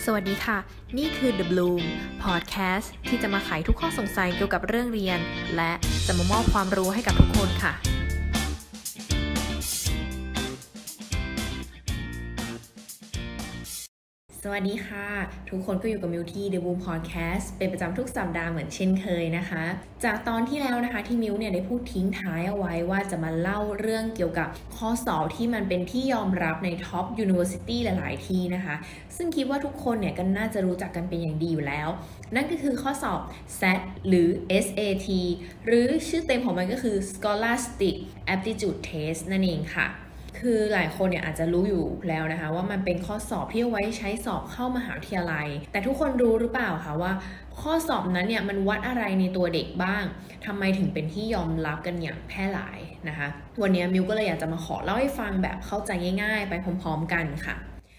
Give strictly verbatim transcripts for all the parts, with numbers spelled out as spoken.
สวัสดีค่ะนี่คือ The Bloom Podcast ที่จะมาไขทุกข้อสงสัยเกี่ยวกับเรื่องเรียนและจะมามอบความรู้ให้กับทุกคนค่ะสวัสดีค่ะทุกคนก็อยู่กับมิวที่ The Bloom Podcast เป็นประจำทุกสัปดาห์เหมือนเช่นเคยนะคะจากตอนที่แล้วนะคะที่มิวเนี่ยได้พูดทิ้งท้ายเอาไว้ว่าจะมาเล่าเรื่องเกี่ยวกับข้อสอบที่มันเป็นที่ยอมรับใน Top University หลายๆที่นะคะซึ่งคิดว่าทุกคนเนี่ยก็น่าจะรู้จักกันเป็นอย่างดีอยู่แล้วนั่นก็คือข้อสอบ แซท หรือ เอส เอ ที หรือชื่อเต็มของมันก็คือ Scholastic Aptitude Test นั่นเองค่ะคือหลายคนเนี่ยอาจจะรู้อยู่แล้วนะคะว่ามันเป็นข้อสอบที่เอาไว้ใช้สอบเข้ามหาวิทยาลัยแต่ทุกคนรู้หรือเปล่าคะว่าข้อสอบนั้นเนี่ยมันวัดอะไรในตัวเด็กบ้างทำไมถึงเป็นที่ยอมรับกันอย่างแพร่หลายนะคะวันนี้มิวก็เลยอยากจะมาขอเล่าให้ฟังแบบเข้าใจง่ายๆไปพร้อมๆกันค่ะ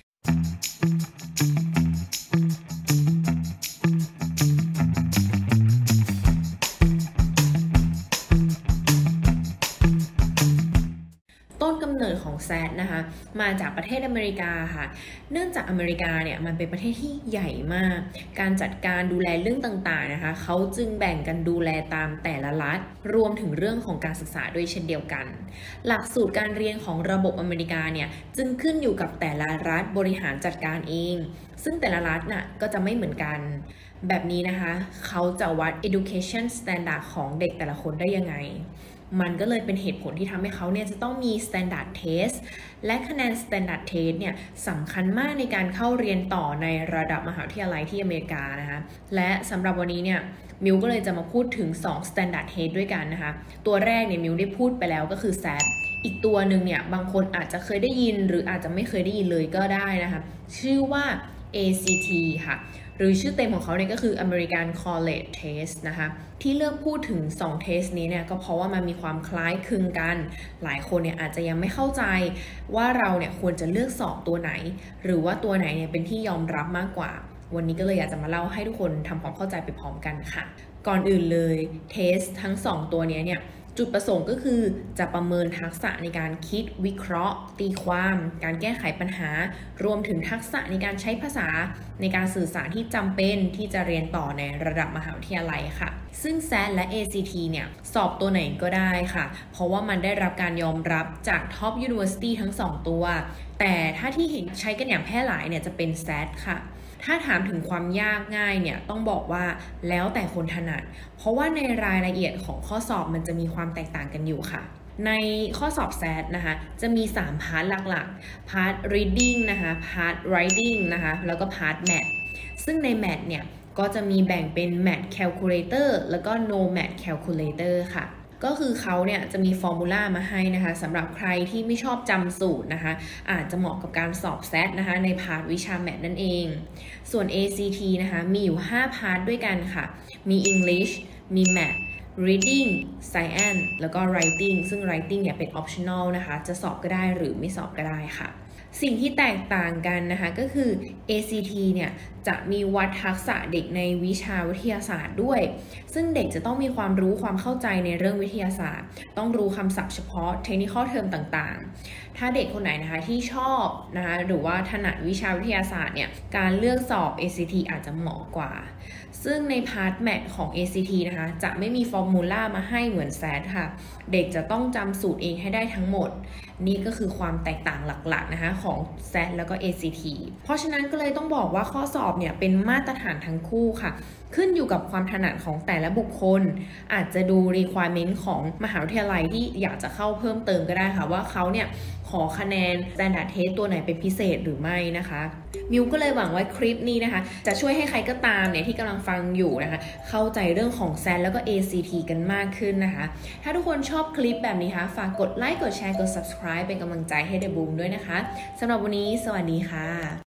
ต้นกำเนิดของ แซท นะคะมาจากประเทศอเมริกาค่ะเนื่องจากอเมริกาเนี่ยมันเป็นประเทศที่ใหญ่มากการจัดการดูแลเรื่องต่างๆนะคะเขาจึงแบ่งกันดูแลตามแต่ละรัฐรวมถึงเรื่องของการศึกษาด้วยเช่นเดียวกันหลักสูตรการเรียนของระบบอเมริกาเนี่ยจึงขึ้นอยู่กับแต่ละรัฐบริหารจัดการเองซึ่งแต่ละรัฐน่ะก็จะไม่เหมือนกันแบบนี้นะคะเขาจะวัด education standard ของเด็กแต่ละคนได้ยังไงมันก็เลยเป็นเหตุผลที่ทำให้เขาเนี่ยจะต้องมี standard test และคะแนน standard test เนี่ยสำคัญมากในการเข้าเรียนต่อในระดับมหาวิทยาลัยที่อเมริกานะคะและสำหรับวันนี้เนี่ยมิวก็เลยจะมาพูดถึงสอง standard test ด้วยกันนะคะตัวแรกเนี่ยมิวได้พูดไปแล้วก็คือ แซท อีกตัวหนึ่งเนี่ยบางคนอาจจะเคยได้ยินหรืออาจจะไม่เคยได้ยินเลยก็ได้นะคะชื่อว่า เอ ซี ที ค่ะหรือชื่อเต็มของเขาเนี่ยก็คือ American College Test นะคะที่เลือกพูดถึงสองเทสนี้เนี่ยก็เพราะว่ามันมีความคล้ายคลึงกันหลายคนเนี่ยอาจจะยังไม่เข้าใจว่าเราเนี่ยควรจะเลือกสอบตัวไหนหรือว่าตัวไหนเนี่ยเป็นที่ยอมรับมากกว่าวันนี้ก็เลยอยากจะมาเล่าให้ทุกคนทำความเข้าใจไปพร้อมกันค่ะก่อนอื่นเลยเทสทั้งสองตัวนี้เนี่ยจุดประสงค์ก็คือจะประเมินทักษะในการคิดวิเคราะห์ตีความการแก้ไขปัญหารวมถึงทักษะในการใช้ภาษาในการสื่อสารที่จำเป็นที่จะเรียนต่อในระดับมหาวิทยาลัยค่ะซึ่ง แซท และ เอ ซี ที เนี่ยสอบตัวไหนก็ได้ค่ะเพราะว่ามันได้รับการยอมรับจาก Top University ทั้งสองตัวแต่ถ้าที่เห็นใช้กันอย่างแพร่หลายเนี่ยจะเป็น แซท ค่ะถ้าถามถึงความยากง่ายเนี่ยต้องบอกว่าแล้วแต่คนถนัดเพราะว่าในรายละเอียดของข้อสอบมันจะมีความแตกต่างกันอยู่ค่ะในข้อสอบ แซท นะคะจะมีสามพาร์ทหลักๆพาร์ท reading นะคะพาร์ท writing นะคะแล้วก็พาร์ท math ซึ่งใน math เนี่ยก็จะมีแบ่งเป็น math calculator แล้วก็ no math calculator ค่ะก็คือเขาเนี่ยจะมีฟอร์มูลามาให้นะคะสำหรับใครที่ไม่ชอบจำสูตรนะคะอาจจะเหมาะกับการสอบ แซท นะคะในพาร์ทวิชาแมทนั่นเองส่วน เอ ซี ที นะคะมีอยู่ห้าพาร์ทด้วยกันค่ะมี English มี Math Reading Science แล้วก็ Writing ซึ่ง Writing เนี่ยเป็น optional นะคะจะสอบก็ได้หรือไม่สอบก็ได้ค่ะสิ่งที่แตกต่างกันนะคะก็คือ เอ ซี ที เนี่ยจะมีวัดทักษะเด็กในวิชาวิทยาศาสตร์ด้วยซึ่งเด็กจะต้องมีความรู้ความเข้าใจในเรื่องวิทยาศาสตร์ต้องรู้คำศัพท์เฉพาะ technical term ต่างๆถ้าเด็กคนไหนนะคะที่ชอบนะคะหรือว่าถนัดวิชาวิทยาศาสตร์เนี่ยการเลือกสอบ เอ ซี ที อาจจะเหมาะกว่าซึ่งในพาร์ทแมทของ เอ ซี ที นะคะจะไม่มีฟอร์มูลามาให้เหมือน แซท ค่ะเด็กจะต้องจำสูตรเองให้ได้ทั้งหมดนี่ก็คือความแตกต่างหลักๆนะคะของ แซท แล้วก็ เอ ซี ที เพราะฉะนั้นก็เลยต้องบอกว่าข้อสอบเนี่ยเป็นมาตรฐานทั้งคู่ค่ะขึ้นอยู่กับความถนัดของแต่ละบุคคลอาจจะดู requirement ของมหาวิทยาลัยที่อยากจะเข้าเพิ่มเติมก็ได้ค่ะว่าเขาเนี่ยขอคะแนน standard test ตัวไหนเป็นพิเศษหรือไม่นะคะมิวก็เลยหวังว่าคลิปนี้นะคะจะช่วยให้ใครก็ตามเนี่ยที่กำลังฟังอยู่นะคะเข้าใจเรื่องของ แซท แล้วก็ เอ ซี ที กันมากขึ้นนะคะถ้าทุกคนชอบคลิปแบบนี้ค่ะฝากกดไลค์กดแชร์กด subscribe เป็นกำลังใจให้ The Bloom ด้วยนะคะสำหรับวันนี้สวัสดีค่ะ